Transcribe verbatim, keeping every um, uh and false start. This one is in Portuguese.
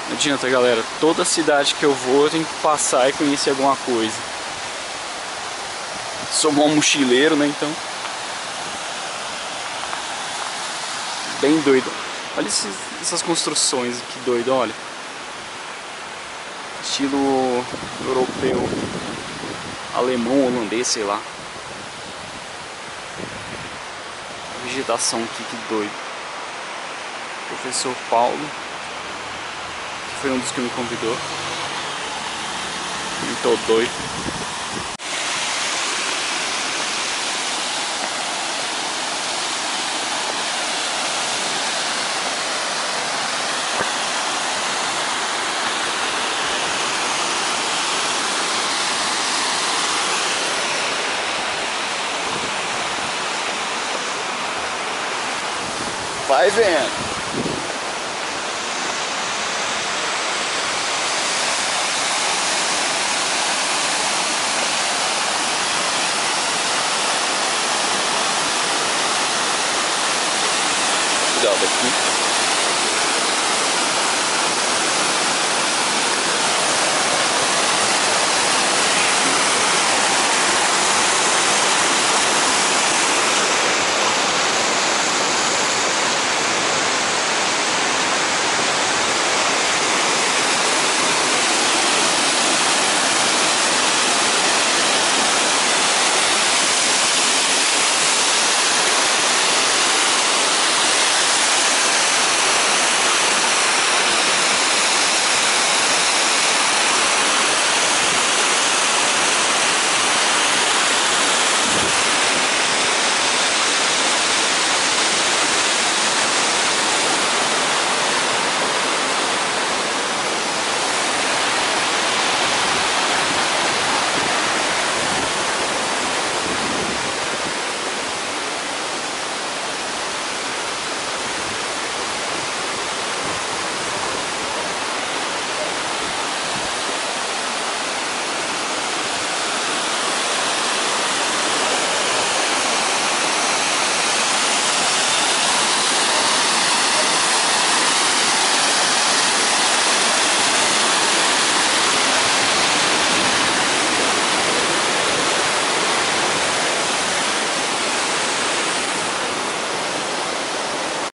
Não adianta, galera. Toda cidade que eu vou eu tenho que passar e conhecer alguma coisa. Sou um mochileiro, né? Então. Bem doido. Olha esses, essas construções, que doido, olha. Estilo europeu. Alemão, holandês, sei lá. A vegetação aqui, que doido. Professor Paulo, que foi um dos que me convidou. Eu tô doido. Vai vendo. Cuidado aqui.